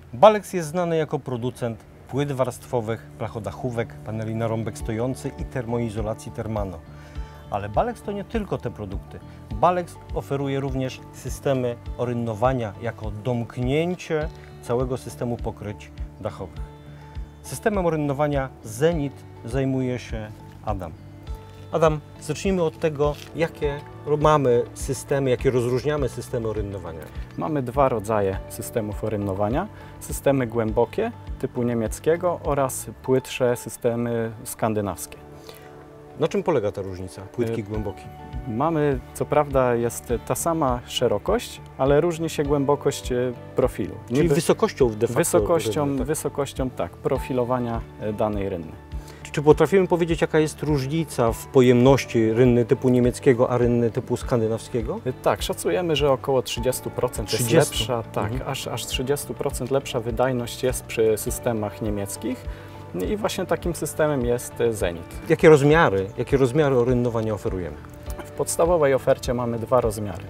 Balex jest znany jako producent płyt warstwowych, plachodachówek, paneli na rąbek stojący i termoizolacji Thermano. Ale Balex to nie tylko te produkty. Balex oferuje również systemy orynnowania jako domknięcie całego systemu pokryć dachowych. Systemem orynnowania Zenit zajmuje się Adam. Adam, zacznijmy od tego, jakie mamy systemy, jakie rozróżniamy systemy orynnowania. Mamy dwa rodzaje systemów orynnowania. Systemy głębokie typu niemieckiego oraz płytsze systemy skandynawskie. Na czym polega ta różnica, płytki głęboki? Mamy, co prawda, jest ta sama szerokość, ale różni się głębokość profilu. Czyli wysokością de facto. Wysokością, tak, profilowania danej rynny. Czy potrafimy powiedzieć, jaka jest różnica w pojemności rynny typu niemieckiego, a rynny typu skandynawskiego? Tak, szacujemy, że około 30% jest lepsza, tak, aż 30% lepsza wydajność jest przy systemach niemieckich. I właśnie takim systemem jest Zenit. Jakie rozmiary orynnowania oferujemy? W podstawowej ofercie mamy dwa rozmiary,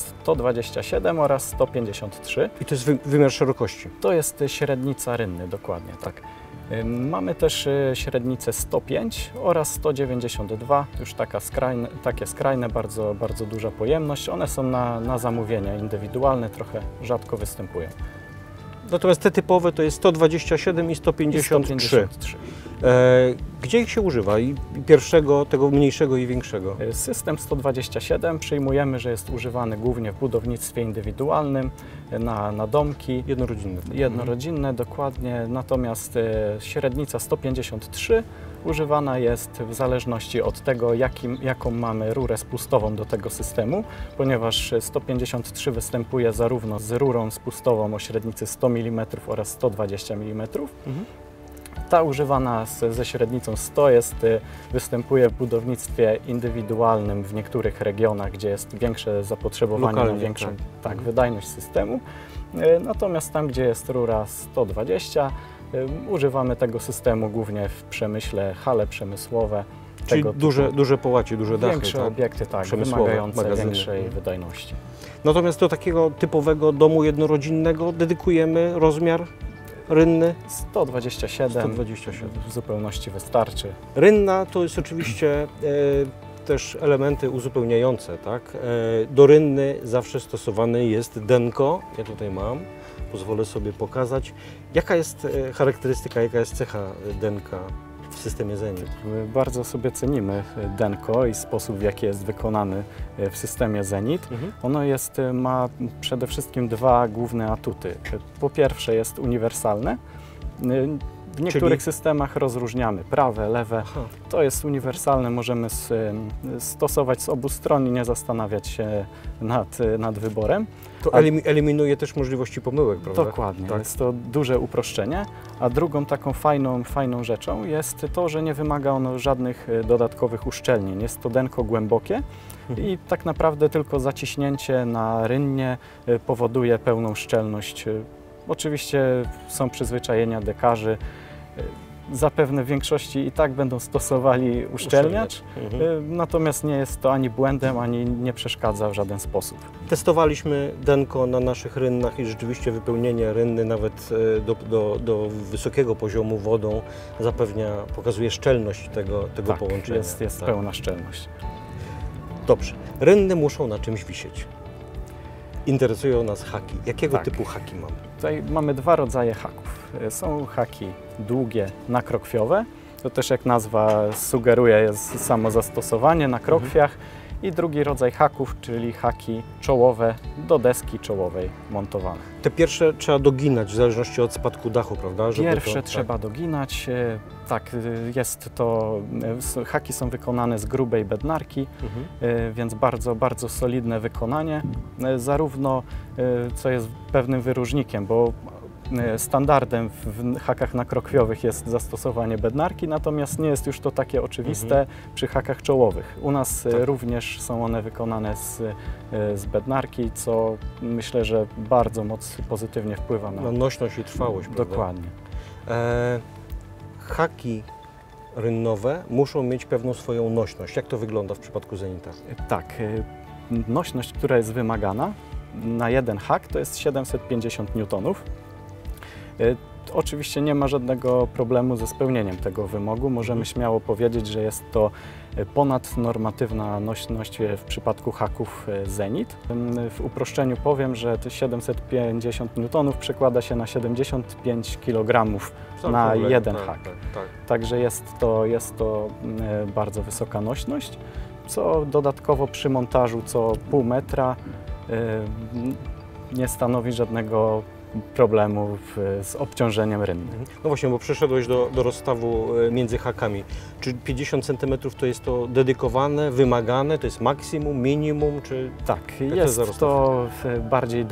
127 oraz 153. I to jest wymiar szerokości? To jest średnica rynny, dokładnie, tak. Mamy też średnicę 105 oraz 192, już takie skrajne, bardzo duża pojemność. One są na zamówienia indywidualne, trochę rzadko występują. Natomiast te typowe to jest 127 i 153. Gdzie ich się używa? I pierwszego, tego mniejszego i większego? System 127 przyjmujemy, że jest używany głównie w budownictwie indywidualnym, na domki. Jednorodzinne, dokładnie. Natomiast średnica 153 używana jest w zależności od tego, jaką mamy rurę spustową do tego systemu, ponieważ 153 występuje zarówno z rurą spustową o średnicy 100 mm oraz 120 mm. Ta używana ze średnicą 100 występuje w budownictwie indywidualnym w niektórych regionach, gdzie jest większe zapotrzebowanie na większą wydajność systemu. Natomiast tam, gdzie jest rura 120, używamy tego systemu głównie w przemyśle, hale przemysłowe. Czyli duże połacie, duże dachy. Większe obiekty, tak, wymagające większej wydajności. Natomiast do takiego typowego domu jednorodzinnego dedykujemy rozmiar rynny? 127 w zupełności wystarczy. Rynna to jest oczywiście też elementy uzupełniające, tak? Do rynny zawsze stosowany jest denko. Ja tutaj mam, pozwolę sobie pokazać. Jaka jest charakterystyka, jaka jest cecha denka w systemie Zenit? My bardzo sobie cenimy denko i sposób, w jaki jest wykonany w systemie Zenit. Ono ma przede wszystkim dwa główne atuty. Po pierwsze jest uniwersalne. W niektórych systemach rozróżniamy prawe, lewe. To jest uniwersalne, możemy stosować z obu stron i nie zastanawiać się nad wyborem. To eliminuje też możliwości pomyłek, prawda? Dokładnie, tak. Jest to duże uproszczenie. A drugą taką fajną rzeczą jest to, że nie wymaga ono żadnych dodatkowych uszczelnień. Jest to denko głębokie i tak naprawdę tylko zaciśnięcie na rynnie powoduje pełną szczelność. Oczywiście są przyzwyczajenia dekarzy. Zapewne w większości i tak będą stosowali uszczelniacz, natomiast nie jest to ani błędem, ani nie przeszkadza w żaden sposób. Testowaliśmy denko na naszych rynnach i rzeczywiście wypełnienie rynny nawet do wysokiego poziomu wodą pokazuje szczelność tego połączenia. Jest pełna szczelność. Dobrze. Rynny muszą na czymś wisieć. Interesują nas haki. Jakiego typu haki mamy? Tutaj mamy dwa rodzaje haków. Są haki długie, nakrokwiowe. To też, jak nazwa sugeruje, jest samo zastosowanie na krokwiach. I drugi rodzaj haków, czyli haki czołowe, do deski czołowej montowane. Te pierwsze trzeba doginać w zależności od spadku dachu, prawda? Pierwsze trzeba doginać. Tak, haki są wykonane z grubej bednarki, więc bardzo solidne wykonanie. Zarówno, co jest pewnym wyróżnikiem, bo standardem w hakach nakrokwiowych jest zastosowanie bednarki, natomiast nie jest już to takie oczywiste przy hakach czołowych. U nas również są one wykonane z bednarki, co myślę, że bardzo pozytywnie wpływa na nośność i trwałość. Dokładnie. Haki rynnowe muszą mieć pewną swoją nośność. Jak to wygląda w przypadku Zenita? Tak, nośność, która jest wymagana na jeden hak, to jest 750 Newtonów. Oczywiście nie ma żadnego problemu ze spełnieniem tego wymogu. Możemy śmiało powiedzieć, że jest to ponadnormatywna nośność w przypadku haków Zenit. W uproszczeniu powiem, że te 750 N przekłada się na 75 kg na jeden hak. Także jest to bardzo wysoka nośność, co dodatkowo przy montażu co pół metra nie stanowi żadnego problemu z obciążeniem rynnym. No właśnie, bo przeszedłeś do rozstawu między hakami. Czy 50 cm to jest to dedykowane, wymagane, to jest maksimum, minimum, czy... Tak, jest to bardziej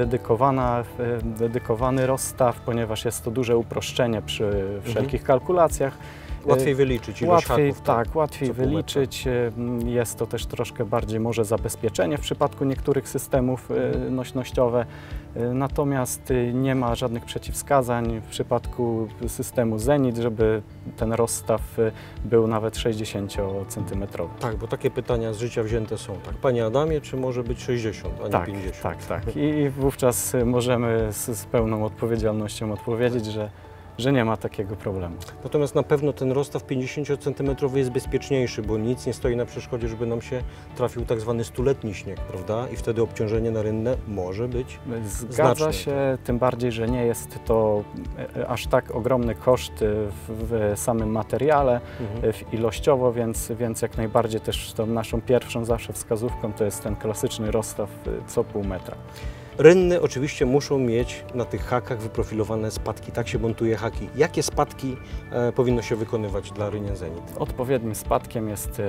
dedykowany rozstaw, ponieważ jest to duże uproszczenie przy wszelkich kalkulacjach. Łatwiej wyliczyć ilość haków. Tak, łatwiej wyliczyć. Jest to też troszkę bardziej może zabezpieczenie w przypadku niektórych systemów nośnościowych. Natomiast nie ma żadnych przeciwwskazań w przypadku systemu Zenit, żeby ten rozstaw był nawet 60 cm. Tak, bo takie pytania z życia wzięte są. Tak, Panie Adamie, czy może być 60, a nie 50? Tak. I wówczas możemy z pełną odpowiedzialnością odpowiedzieć, że nie ma takiego problemu. Natomiast na pewno ten rozstaw 50 cm jest bezpieczniejszy, bo nic nie stoi na przeszkodzie, żeby nam się trafił tak zwany stuletni śnieg, prawda? I wtedy obciążenie na rynne może być Zgadza znaczne. się, tym bardziej, że nie jest to aż tak ogromny koszt w samym materiale ilościowo, więc jak najbardziej też tą naszą pierwszą zawsze wskazówką to jest ten klasyczny rozstaw co pół metra. Rynny oczywiście muszą mieć na tych hakach wyprofilowane spadki. Tak się montuje haki. Jakie spadki powinno się wykonywać dla rynien Zenit? Odpowiednim spadkiem jest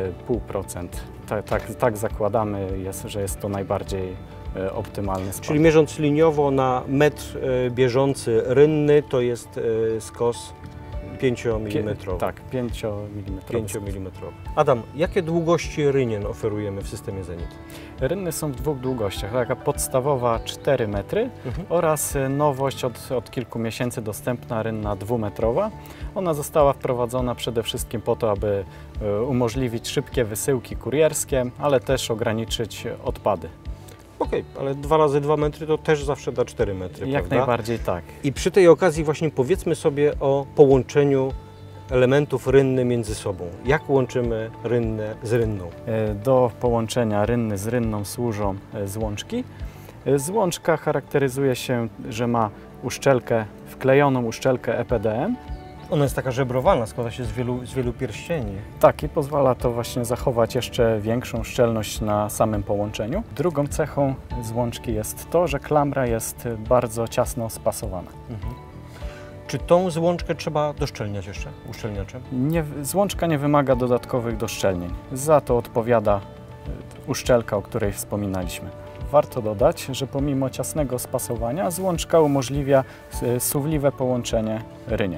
0,5%. Tak zakładamy, że jest to najbardziej optymalny spadek. Czyli mierząc liniowo na metr bieżący rynny to jest skos 5 mm. Tak, 5 mm. 5 mm. Adam, jakie długości rynien oferujemy w systemie Zenit? Rynny są w dwóch długościach, taka podstawowa 4 metry oraz nowość od kilku miesięcy dostępna rynna 2-metrowa. Ona została wprowadzona przede wszystkim po to, aby umożliwić szybkie wysyłki kurierskie, ale też ograniczyć odpady. Okej, ale 2 razy 2 metry to też zawsze da 4 metry, Jak prawda? najbardziej tak. I przy tej okazji właśnie powiedzmy sobie o połączeniu elementów rynny między sobą. Jak łączymy rynnę z rynną? Do połączenia rynny z rynną służą złączki. Złączka charakteryzuje się, że ma uszczelkę, wklejoną uszczelkę EPDM. Ona jest taka żebrowana, składa się z wielu pierścieni. Tak, i pozwala to właśnie zachować jeszcze większą szczelność na samym połączeniu. Drugą cechą złączki jest to, że klamra jest bardzo ciasno spasowana. Czy tą złączkę trzeba doszczelniać jeszcze uszczelniaczem? Złączka nie wymaga dodatkowych doszczelnień. Za to odpowiada uszczelka, o której wspominaliśmy. Warto dodać, że pomimo ciasnego spasowania złączka umożliwia suwliwe połączenie rynien.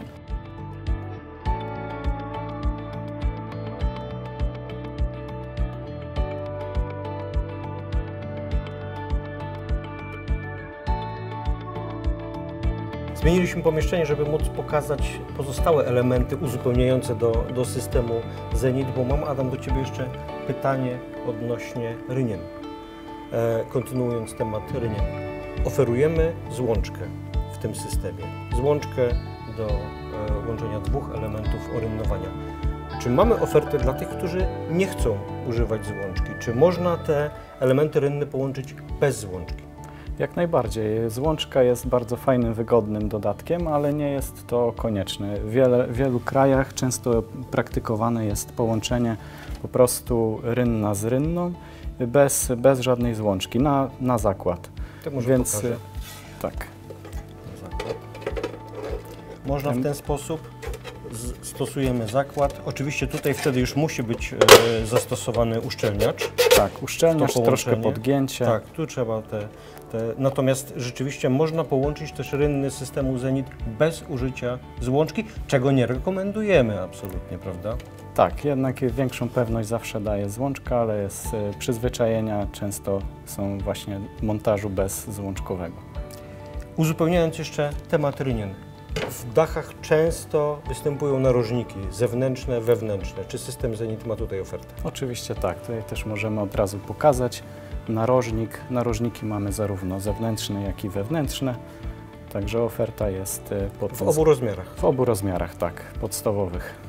Zmieniliśmy pomieszczenie, żeby móc pokazać pozostałe elementy uzupełniające do systemu Zenit, bo mam, Adam, do Ciebie jeszcze pytanie odnośnie rynien. Kontynuując temat rynien. Oferujemy złączkę w tym systemie. Złączkę do łączenia dwóch elementów orynnowania. Czy mamy ofertę dla tych, którzy nie chcą używać złączki? Czy można te elementy rynne połączyć bez złączki? Jak najbardziej. Złączka jest bardzo fajnym, wygodnym dodatkiem, ale nie jest to konieczne. W wielu krajach często praktykowane jest połączenie po prostu rynna z rynną bez żadnej złączki, na zakład. To może pokażę. Tak. Na zakład. Można w ten sposób, stosujemy zakład. Oczywiście tutaj wtedy już musi być zastosowany uszczelniacz. Tak, uszczelniacz, troszkę podgięcie. Tak, tu trzeba natomiast rzeczywiście można połączyć też rynny systemu Zenit bez użycia złączki, czego nie rekomendujemy absolutnie, prawda? Tak, jednak większą pewność zawsze daje złączka, ale z przyzwyczajenia często są właśnie montażu bezzłączkowego. Uzupełniając jeszcze temat rynien. W dachach często występują narożniki zewnętrzne, wewnętrzne. Czy system Zenit ma tutaj ofertę? Oczywiście tak, tutaj też możemy od razu pokazać narożnik. Narożniki mamy zarówno zewnętrzne, jak i wewnętrzne. Także oferta jest W obu rozmiarach. w obu rozmiarach, tak, podstawowych.